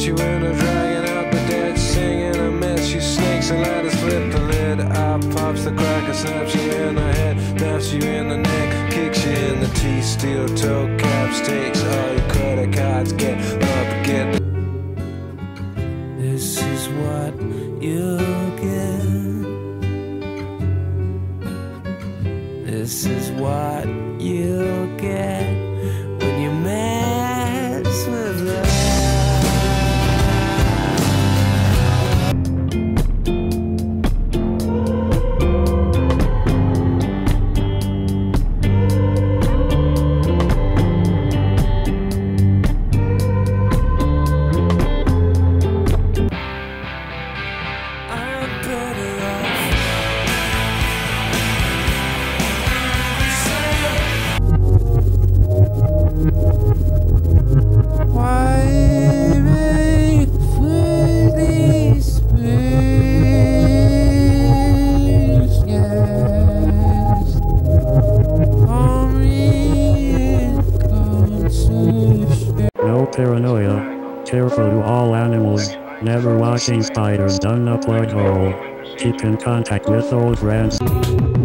Put you in a dragon out the dead, singing a mess. You snakes and ladders, flip the lid. Eye pops the cracker, snaps you in the head, naps you in the neck, kicks you in the teeth. Steel toe caps, takes all your credit cards. Get up, get. This is what you get. This is what you get when you mess with love. No paranoia. Careful to all animals. Never watching spiders down a plug hole. Keep in contact with old friends.